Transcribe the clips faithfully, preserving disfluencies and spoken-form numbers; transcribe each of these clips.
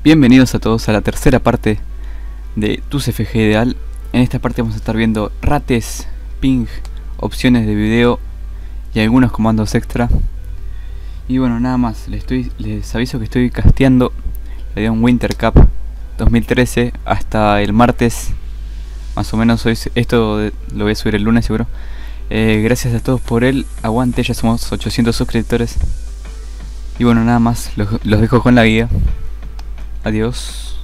Bienvenidos a todos a la tercera parte de TusFG Ideal. En esta parte vamos a estar viendo rates, ping, opciones de video y algunos comandos extra. Y bueno, nada más, les, estoy, les aviso que estoy casteando la de un Winter Cup dos mil trece hasta el martes. Más o menos hoy, esto lo voy a subir el lunes seguro. Eh, gracias a todos por el aguante, ya somos ochocientos suscriptores. Y bueno, nada más, los, los dejo con la guía. Adiós.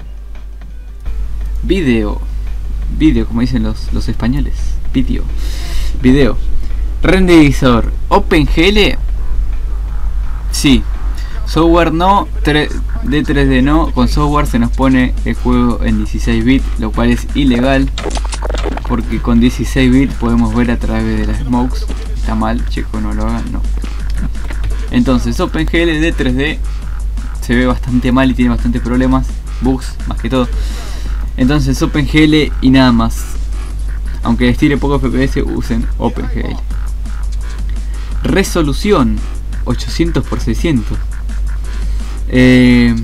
Video. Video, como dicen los, los españoles. Video. Video. Renderizador. OpenGL. Sí. Software no. De tres D no. Con software se nos pone el juego en dieciséis bits. Lo cual es ilegal. Porque con dieciséis bits podemos ver a través de las smokes. Está mal, chicos, no lo hagan, no. Entonces, OpenGL de tres D se ve bastante mal y tiene bastantes problemas, bugs más que todo. Entonces OpenGL y nada más. Aunque les tire poco F P S, usen OpenGL. Resolución ochocientos por seiscientos. eh,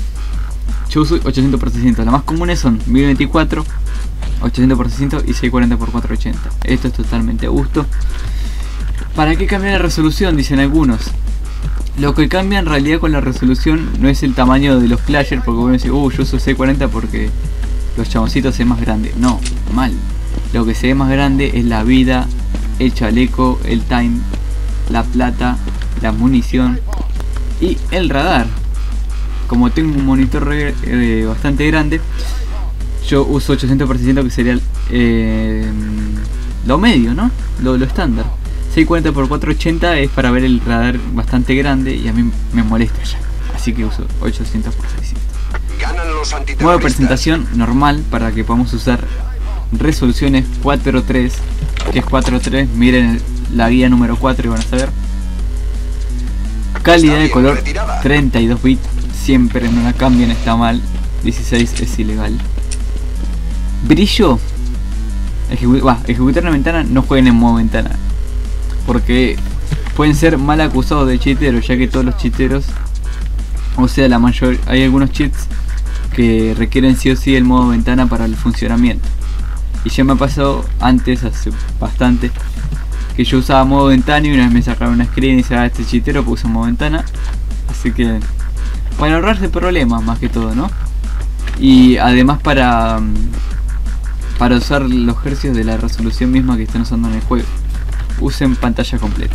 Yo uso ochocientos por seiscientos. Las más comunes son mil veinticuatro, ochocientos por seiscientos y seiscientos cuarenta por cuatrocientos ochenta. Esto es totalmente a gusto. ¿Para qué cambiar la resolución? Dicen algunos. Lo que cambia en realidad con la resolución no es el tamaño de los players, porque vos decís, uh, yo uso seiscientos cuarenta porque los chaboncitos se ven más grandes. No, mal. Lo que se ve más grande es la vida, el chaleco, el time, la plata, la munición y el radar. Como tengo un monitor re, eh, bastante grande, yo uso ochocientos por seiscientos, que sería eh, lo medio, ¿no? Lo, lo estándar. seiscientos cuarenta por cuatrocientos ochenta es para ver el radar bastante grande y a mí me molesta ya. Así que uso ochocientos por seiscientos. Nueva presentación normal para que podamos usar resoluciones cuatro tres, que es cuatro tres. Miren la guía número cuatro y van a saber. Calidad de color treinta y dos bits. Siempre no la cambien, está mal. dieciséis es ilegal. Brillo. Ejecu bah, ejecutar una ventana, no jueguen en modo ventana, porque pueden ser mal acusados de cheateros, ya que todos los cheateros, o sea la mayor, hay algunos cheats que requieren sí o sí el modo ventana para el funcionamiento. Y ya me ha pasado antes, hace bastante, que yo usaba modo ventana y una vez me sacaron una screen y dice, ah, este cheatero puso modo ventana. Así que para ahorrarse problemas más que todo, ¿no? Y además para para usar los hercios de la resolución misma que están usando en el juego, usen pantalla completa.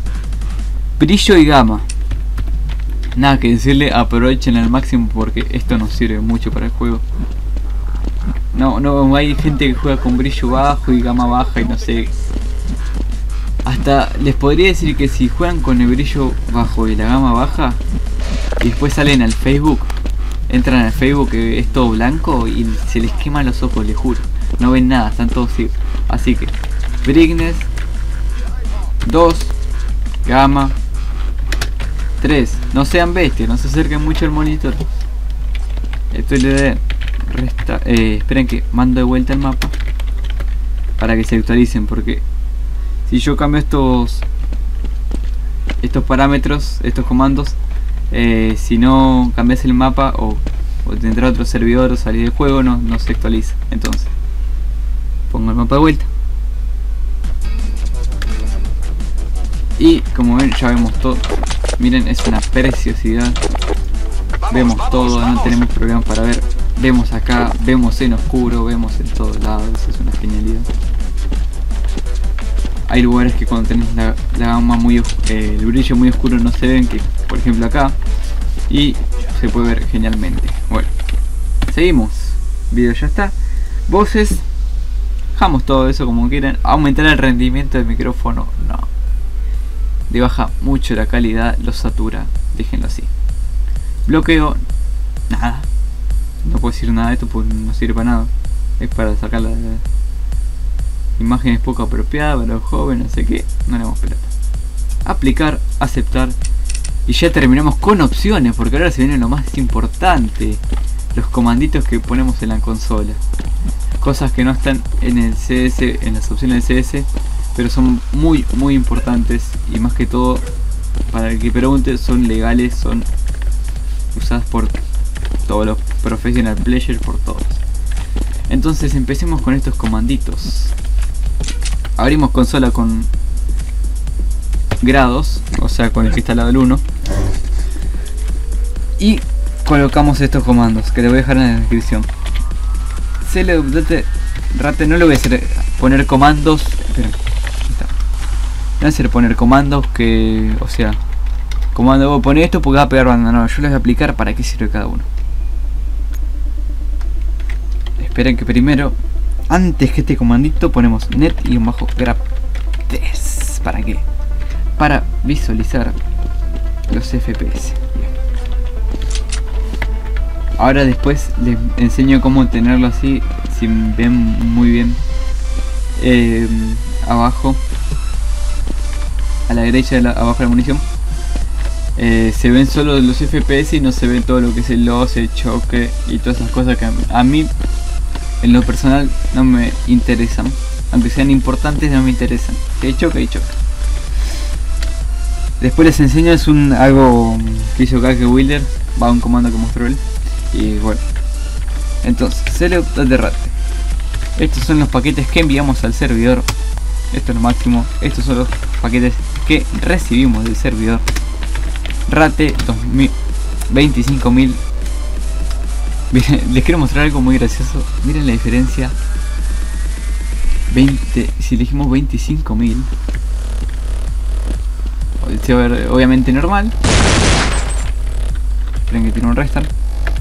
Brillo y gama. Nada que decirle, aprovechen al máximo porque esto nos sirve mucho para el juego. No, no, hay gente que juega con brillo bajo y gama baja y no sé. Hasta les podría decir que si juegan con el brillo bajo y la gama baja y después salen al Facebook, entran al Facebook que es todo blanco y se les queman los ojos, les juro. No ven nada, están todos ciegos. Así que brightness dos, gama tres. No sean bestias, no se acerquen mucho al monitor. Esto le de resta eh, esperen que mando de vuelta el mapa para que se actualicen, porque si yo cambio estos estos parámetros, estos comandos, eh, si no cambias el mapa o, o tendrá otro servidor o salir del juego, no, no se actualiza. Entonces pongo el mapa de vuelta. Y como ven, ya vemos todo. Miren, es una preciosidad. Vemos todo, no tenemos problemas para ver. Vemos acá, vemos en oscuro, vemos en todos lados. Es una genialidad. Hay lugares que cuando tenés la, la gama muy eh, el brillo muy oscuro no se ven, que por ejemplo acá. Y se puede ver genialmente. Bueno, seguimos. Video ya está. Voces. Dejamos todo eso como quieran. Aumentar el rendimiento del micrófono, no. Le baja mucho la calidad, lo satura, déjenlo así. Bloqueo, nada. No puedo decir nada de esto porque no sirve para nada. Es para sacar las imágenes poco apropiadas para los jóvenes, no sé qué. No le damos pelota. Aplicar, aceptar. Y ya terminamos con opciones, porque ahora se viene lo más importante. Los comanditos que ponemos en la consola. Cosas que no están en el C S, en las opciones del C S, pero son muy muy importantes, y más que todo para el que pregunte son legales, son usadas por todos los professional players, por todos. Entonces empecemos con estos comanditos. Abrimos consola con grados, o sea con el que está al lado del uno, y colocamos estos comandos que les voy a dejar en la descripción. Cl update rate, no le voy a hacer poner comandos, esperen, está. No voy a hacer poner comandos que, o sea, comando voy a poner esto porque va a pegar banda, no, yo les voy a aplicar para qué sirve cada uno. Esperen que primero, antes que este comandito, ponemos net y un bajo grab test. ¿Para qué? Para visualizar los F P S. Bien. Ahora después les enseño cómo tenerlo así, si ven muy bien. Eh, abajo, a la derecha de la, abajo de la munición, eh, se ven solo los F P S y no se ve todo lo que es el loss, el choque y todas esas cosas que a, a mí en lo personal no me interesan. Aunque sean importantes, no me interesan. Que hay choque, hay choque. Después les enseño, es un algo que hizo Kake Wilder, va un comando que mostró él. Y bueno, entonces, cl update rate. Estos son los paquetes que enviamos al servidor. Esto es lo máximo. Estos son los paquetes que recibimos del servidor. Rate veinticinco mil. Miren, les quiero mostrar algo muy gracioso. Miren la diferencia. veinte, si elegimos veinticinco mil, obviamente normal. Esperen que tiene un restart.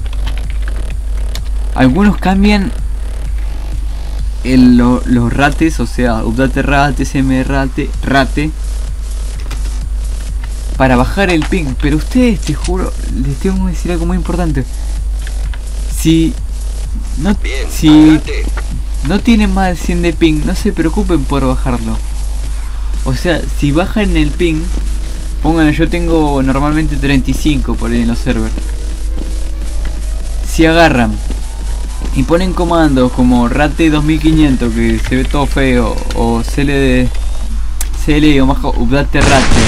Algunos cambian el, lo, los rates, o sea, update rate, cm rate, rate, para bajar el ping. Pero ustedes, te juro, les tengo que decir algo muy importante. Si no, Bien, si no tienen más de cien de ping, no se preocupen por bajarlo. O sea, si bajan el ping, pongan, yo tengo normalmente treinta y cinco por ahí en los servers. Si agarran y ponen comandos como rate dos mil quinientos, que se ve todo feo, o cld cl o más update rate,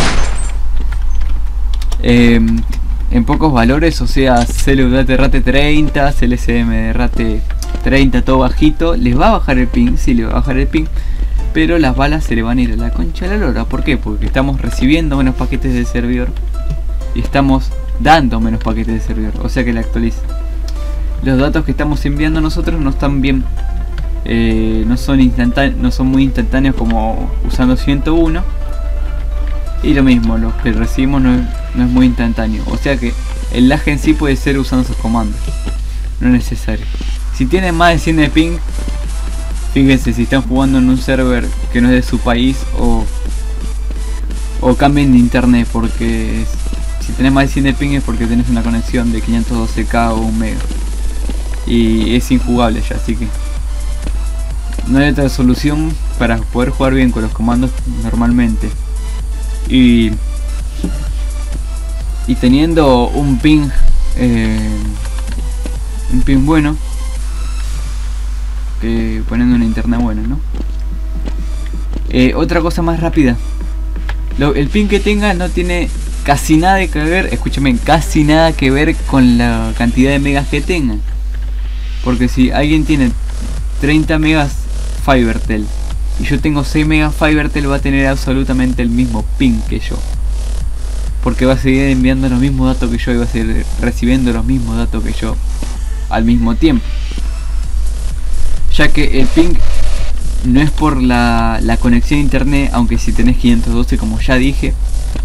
eh, en pocos valores, o sea, cl update rate treinta, clcm rate treinta, todo bajito, les va a bajar el ping, sí le va a bajar el ping, pero las balas se le van a ir a la concha de la lora. ¿Por qué? Porque estamos recibiendo menos paquetes del servidor y estamos dando menos paquetes del servidor, o sea que la actualiza. Los datos que estamos enviando nosotros no están bien, eh, no son instantáneos, no son muy instantáneos como usando ciento uno, y lo mismo, los que recibimos no es, no es muy instantáneo, o sea que el lag en sí puede ser usando esos comandos, no es necesario. Si tienen más de cien de ping, fíjense si están jugando en un server que no es de su país, o, o cambien de internet, porque si tenés más de cien de ping es porque tenés una conexión de quinientos doce K o un mega. Y es injugable ya, así que no hay otra solución para poder jugar bien con los comandos normalmente. Y, y teniendo un ping, eh, un ping bueno, que poniendo una internet buena, ¿no? Eh, otra cosa más rápida, Lo, el ping que tenga no tiene casi nada que ver, escúchame, casi nada que ver con la cantidad de megas que tenga. Porque si alguien tiene treinta megas Fibertel y yo tengo seis megas Fibertel, va a tener absolutamente el mismo ping que yo, porque va a seguir enviando los mismos datos que yo y va a seguir recibiendo los mismos datos que yo al mismo tiempo, ya que el ping no es por la, la conexión a internet, aunque si tenés quinientos doce, como ya dije,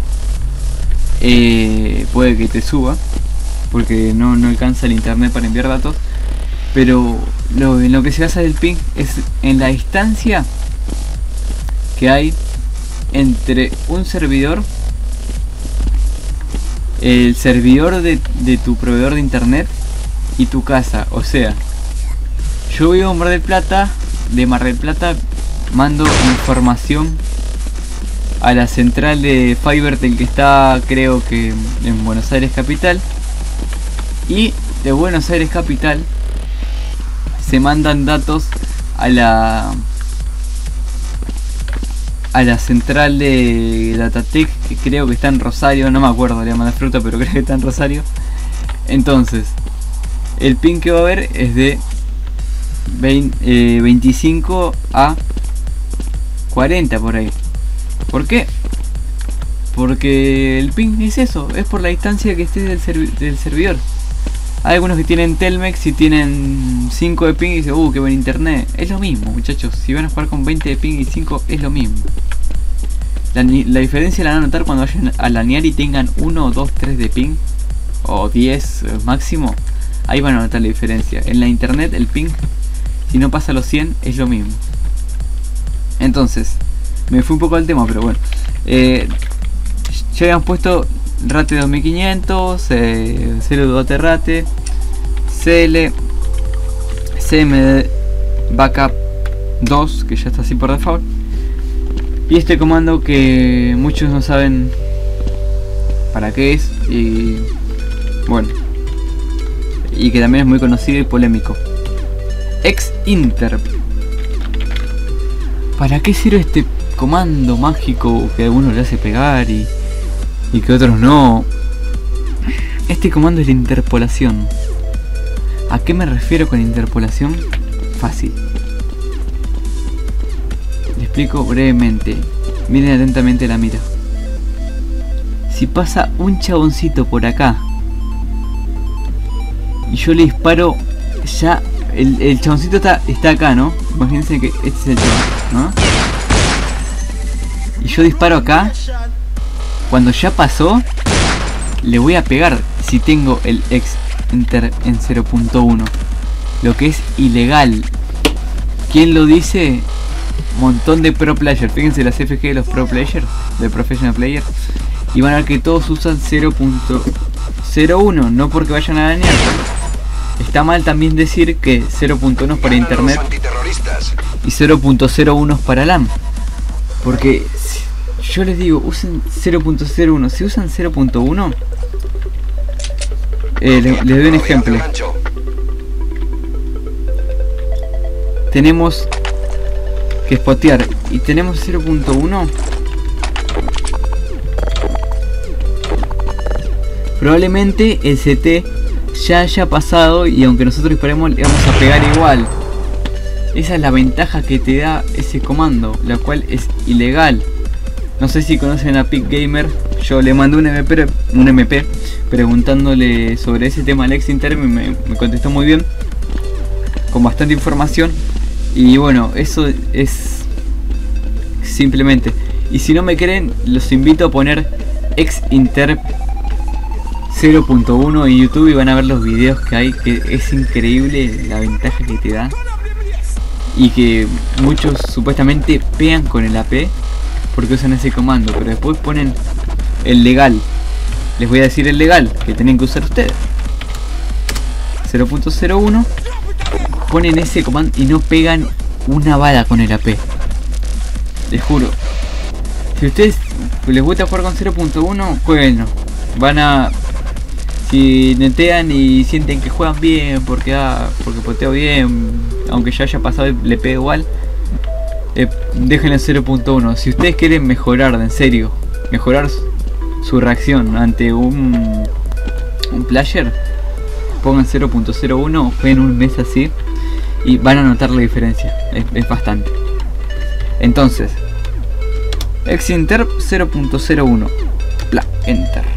eh, puede que te suba porque no, no alcanza el internet para enviar datos. Pero lo, en lo que se basa el ping es en la distancia que hay entre un servidor, el servidor de, de tu proveedor de internet, y tu casa. O sea, yo vivo en Mar del Plata, de Mar del Plata mando información a la central de Fibertel que está, creo que en Buenos Aires capital, y de Buenos Aires capital se mandan datos a la a la central de Datatec, que creo que está en Rosario, no me acuerdo, le llaman la fruta, pero creo que está en Rosario. Entonces, el ping que va a haber es de veinte, eh, veinticinco a cuarenta por ahí. ¿Por qué? Porque el ping es eso, es por la distancia que esté del, servi del servidor. Hay algunos que tienen Telmex y tienen cinco de ping y dicen, uh, qué buen internet. Es lo mismo, muchachos, si van a jugar con veinte de ping y cinco es lo mismo. La, la diferencia la van a notar cuando vayan a lanear y tengan uno, dos, tres de ping, o diez máximo. Ahí van a notar la diferencia. En la internet el ping, si no pasa los cien, es lo mismo. Entonces, me fui un poco al tema, pero bueno. Eh, ya habíamos puesto Rate dos mil quinientos, eh, C L U T Rate, C L, C M D Backup dos, que ya está así por default. Y este comando que muchos no saben para qué es, y bueno, y que también es muy conocido y polémico. Xinterp. ¿Para qué sirve este comando mágico que a algunos le hace pegar y, y que otros no? Este comando es la interpolación. ¿A qué me refiero con interpolación? Fácil. Le explico brevemente. Miren atentamente la mira. Si pasa un chaboncito por acá y yo le disparo, ya el, el chaboncito está, está acá, ¿no? Imagínense que este es el chabón, ¿no? Y yo disparo acá. Cuando ya pasó, le voy a pegar si tengo el Xinterp en cero punto uno. Lo que es ilegal. ¿Quién lo dice? Montón de pro players. Fíjense las F G de los pro players, de professional player, y van a ver que todos usan cero punto cero uno. No porque vayan a dañar. Está mal también decir que cero punto uno es para internet y cero punto cero uno es para LAN. Porque si yo les digo, usen cero punto cero uno. Si usan cero punto uno, eh, les, les doy un ejemplo. Tenemos que spotear y tenemos cero punto uno. Probablemente el C T ya haya pasado y aunque nosotros disparemos le vamos a pegar igual. Esa es la ventaja que te da ese comando, la cual es ilegal. No sé si conocen a Pick Gamer. Yo le mandé un M P, un M P preguntándole sobre ese tema al Xinterp y me, me contestó muy bien, con bastante información. Y bueno, eso es simplemente. Y si no me creen, los invito a poner Xinterp cero punto uno en YouTube y van a ver los videos que hay, que es increíble la ventaja que te da. Y que muchos supuestamente pegan con el A P porque usan ese comando, pero después ponen el legal. Les voy a decir el legal que tienen que usar ustedes. cero punto cero uno. Ponen ese comando y no pegan una bala con el A P. Les juro. Si a ustedes les gusta jugar con cero punto uno, jueguenlo. Van a... Si netean y sienten que juegan bien porque ah, porque poteo bien, aunque ya haya pasado le pego igual, eh, déjenlo en cero punto uno. Si ustedes quieren mejorar, en serio, mejorar su, su reacción ante un, un player, pongan cero punto cero uno, jueguen un mes así y van a notar la diferencia. Es, es bastante. Entonces, Xinterp cero punto cero uno, Bla, enter.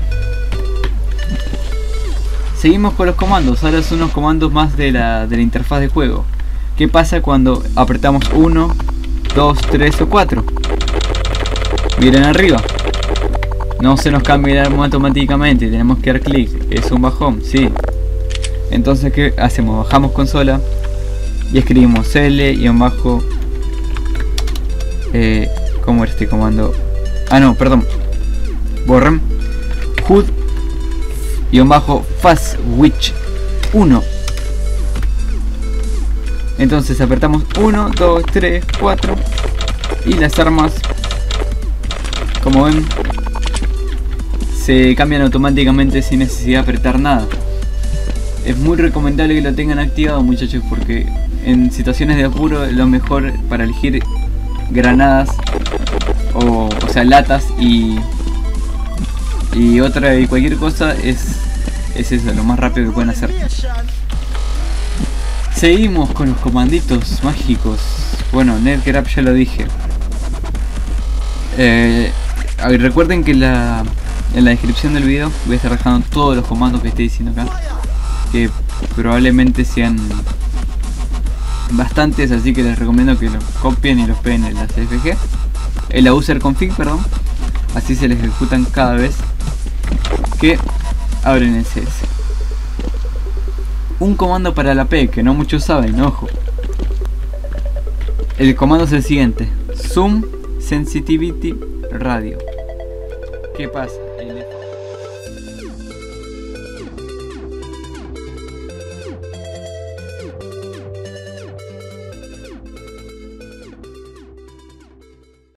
Seguimos con los comandos. Ahora son unos comandos más de la, de la interfaz de juego. ¿Qué pasa cuando apretamos uno, dos, tres o cuatro? Miren arriba. No se nos cambia el arma automáticamente. Tenemos que dar clic. Es un bajón, sí. Entonces, ¿qué hacemos? Bajamos consola y escribimos Cl y bajo. Eh, ¿Cómo era este comando? Ah, no, perdón. Borren. H U D y bajo fastwitch uno. Entonces apretamos uno, dos, tres, cuatro y las armas, como ven, se cambian automáticamente sin necesidad de apretar nada. Es muy recomendable que lo tengan activado, muchachos, porque en situaciones de apuro es lo mejor para elegir granadas o, o sea latas y y otra y cualquier cosa es, es eso, lo más rápido que pueden hacer. Seguimos con los comanditos mágicos. Bueno, netgrep ya lo dije. Eh, a ver, recuerden que la, en la descripción del video voy a estar dejando todos los comandos que estoy diciendo acá, que probablemente sean bastantes, así que les recomiendo que los copien y los peguen en la C F G, en la user config, perdón. Así se les ejecutan cada vez que abren el C S. Un comando para la P que no muchos saben, ojo. El comando es el siguiente: zoom sensitivity radio. ¿Qué pasa?